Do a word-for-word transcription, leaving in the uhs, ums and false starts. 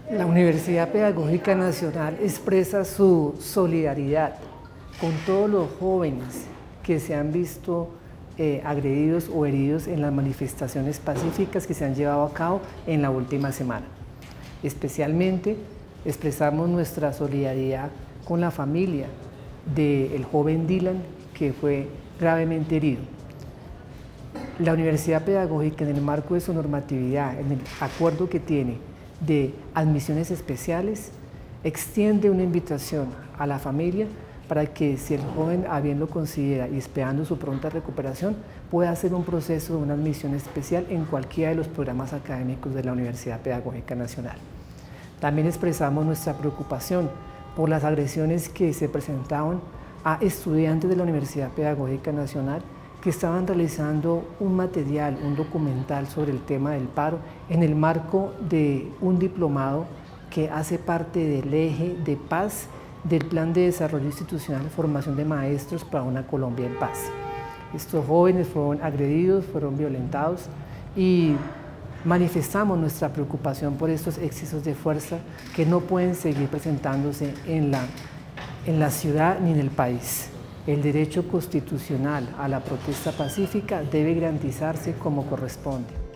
La Universidad Pedagógica Nacional expresa su solidaridad con todos los jóvenes que se han visto eh, agredidos o heridos en las manifestaciones pacíficas que se han llevado a cabo en la última semana. Especialmente expresamos nuestra solidaridad con la familia del joven Dylan, que fue gravemente herido. La Universidad Pedagógica, en el marco de su normatividad, en el acuerdo que tiene de admisiones especiales, extiende una invitación a la familia para que, si el joven a bien lo considera y esperando su pronta recuperación, pueda hacer un proceso de una admisión especial en cualquiera de los programas académicos de la Universidad Pedagógica Nacional. También expresamos nuestra preocupación por las agresiones que se presentaban a estudiantes de la Universidad Pedagógica Nacional que estaban realizando un material, un documental sobre el tema del paro en el marco de un diplomado que hace parte del eje de paz del Plan de Desarrollo Institucional, Formación de Maestros para una Colombia en Paz. Estos jóvenes fueron agredidos, fueron violentados y manifestamos nuestra preocupación por estos excesos de fuerza que no pueden seguir presentándose en la, en la ciudad ni en el país. El derecho constitucional a la protesta pacífica debe garantizarse como corresponde.